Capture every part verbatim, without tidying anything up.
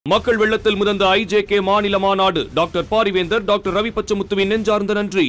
மக்கள் வெள்ளத்தில் முதந்த ஐஜேகே மாநில மாநாடு டாக்டர் பாரிவேந்தர் டாக்டர் ரவி பச்சமுத்துவின் நெஞ்சார்ந்த நன்றி.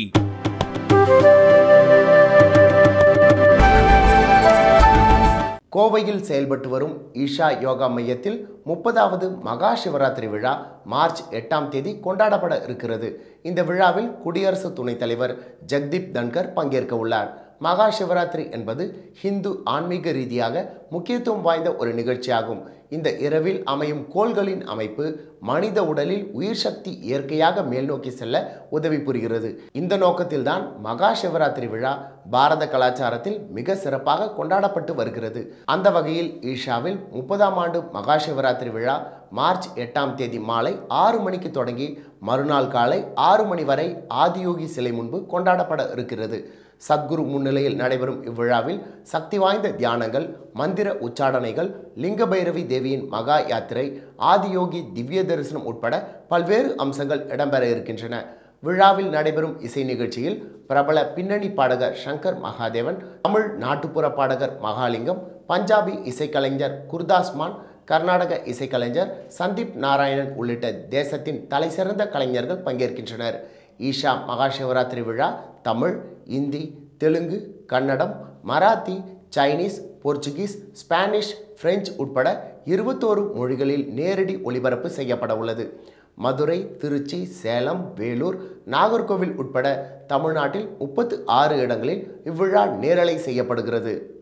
கோவையில் செயல்பட்டு வரும் ஈஷா யோகா மையத்தில் முப்பதாவது மகா சிவராத்திரி விழா மார்ச் எட்டாம் தேதி கொண்டாடப்பட இருக்கிறது. இந்த விழாவில் குடியரசு துணைத் தலைவர் ஜெகதீப் தன்கர் பங்கேற்க உள்ளார். மகா சிவராத்திரி என்பது ஹிந்து ஆன்மீக ரீதியாக முக்கியத்துவம் வாய்ந்த ஒரு நிகழ்ச்சியாகும். இந்த இரவில் அமையும் கோள்களின் அமைப்பு மனித உடலில் உயிர் சக்தி இயற்கையாக மேல் நோக்கி செல்ல உதவி புரிகிறது. இந்த நோக்கத்தில்தான் மகா சிவராத்திரி விழா பாரத கலாச்சாரத்தில் மிக சிறப்பாக கொண்டாடப்பட்டு வருகிறது. அந்த வகையில் ஈஷாவில் முப்பதாம் ஆண்டு மகா சிவராத்திரி விழா மார்ச் எட்டாம் தேதி மாலை ஆறு மணிக்கு தொடங்கி மறுநாள் காலை ஆறு மணி வரை ஆதியோகி சிலை முன்பு கொண்டாடப்பட இருக்கிறது. சத்குரு முன்னிலையில் நடைபெறும் இவ்விழாவில் சக்தி வாய்ந்த தியானங்கள், மந்திர உச்சாடனைகள், லிங்க பைரவி தேவியின் மகா யாத்திரை, ஆதியோகி திவ்ய தரிசனம் உட்பட பல்வேறு அம்சங்கள் இடம்பெற இருக்கின்றன. விழாவில் நடைபெறும் இசை நிகழ்ச்சியில் பிரபல பின்னணி பாடகர் சங்கர் மகாதேவன், தமிழ் நாட்டுப்புற பாடகர் மகாலிங்கம், பஞ்சாபி இசைக்கலைஞர் குர்தாஸ் மான், கர்நாடக இசைக்கலைஞர் சந்தீப் நாராயணன் உள்ளிட்ட தேசத்தின் தலைசிறந்த கலைஞர்கள் பங்கேற்கின்றனர். ஈஷா மகா சிவராத்திரி விழா Tamil, Hindi, Telugu, Kannada, Marathi, Chinese, Portuguese, Spanish, French உட்பட இருபத்தோரு மொழிகளில் நேரடி ஒளிபரப்பு செய்யப்பட உள்ளது. மதுரை, திருச்சி, சேலம், வேலூர், நாகர்கோவில் உட்பட தமிழ்நாட்டில் முப்பத்து ஆறு இடங்களில் இவ்விழா நேரலை செய்யப்படுகிறது.